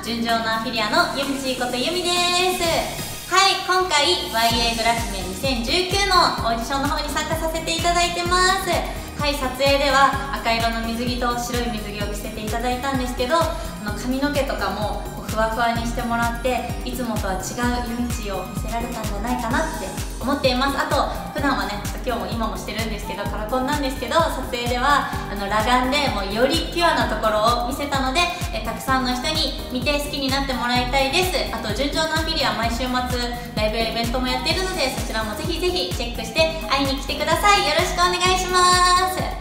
純情のアフィリアのゆみちーことゆみです。はい、今回 YA グラ姫2019のオーディションの方に参加させていただいてます。はい、撮影では赤色の水着と白い水着を着せていただいたんですけど、髪の毛とかもふわふわにしてもらって、いつもとは違うゆみちーを見せられたんじゃないかなって思っています。あと普段はね、今日も今もしてるんですけど、カラコンなんですけど、撮影では裸眼でもうよりピュアなところを見せたので、たくさんの人に見て好きになってもらいたいです。あと純情のアフィリア毎週末ライブやイベントもやっているので、そちらもぜひぜひチェックして会いに来てください。よろしくお願いします。